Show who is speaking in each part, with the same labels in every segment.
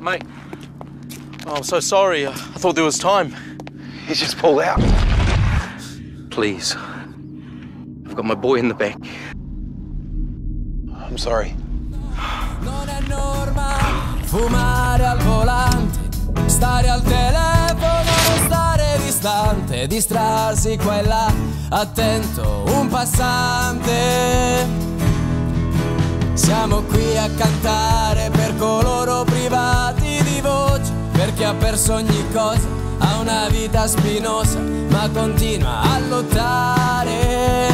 Speaker 1: Mate, oh, I'm so sorry. I thought there was time.
Speaker 2: He's just pulled out.
Speaker 1: Please. I've got my boy in the back.
Speaker 2: I'm sorry.
Speaker 3: Non è normale fumare al volante, stare al telefono, non stare distante, distrarsi qua e là, attento, un passante. Siamo qui a cantare per coloro privati di voce, per chi ha perso ogni cosa, ha una vita spinosa, ma continua a lottare.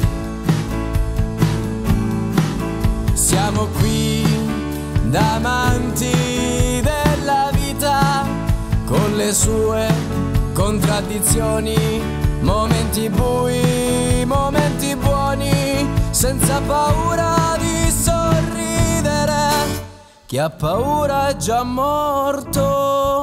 Speaker 3: Siamo qui da amanti della vita, con le sue contraddizioni, momenti bui, momenti buoni, senza paura di sorridere. Chi ha paura è già morto.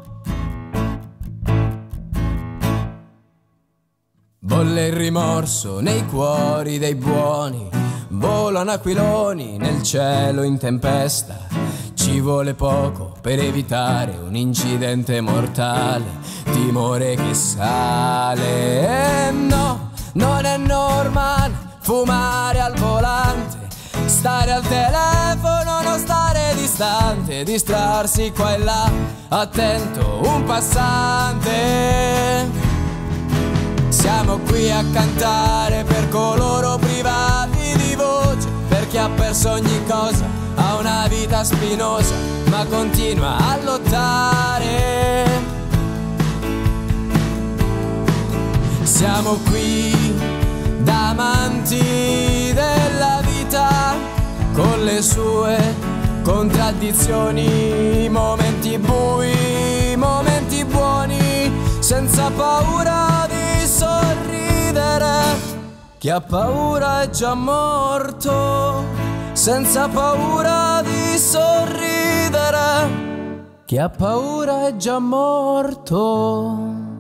Speaker 3: Bolle il rimorso nei cuori dei buoni, volano aquiloni nel cielo in tempesta. Ci vuole poco per evitare un incidente mortale, timore che sale. No, non è normale fumare al volante, stare al telefono, non stare distante, distrarsi qua e là, attento, un passante. Siamo qui a cantare per coloro privati di voce, per chi ha perso ogni cosa, ha una vita spinosa, ma continua a lottare. Siamo qui da amanti della vita, con le sue contraddizioni, momenti bui, momenti buoni, senza paura di sorridere. Chi ha paura è già morto, senza paura di sorridere. Chi ha paura è già morto.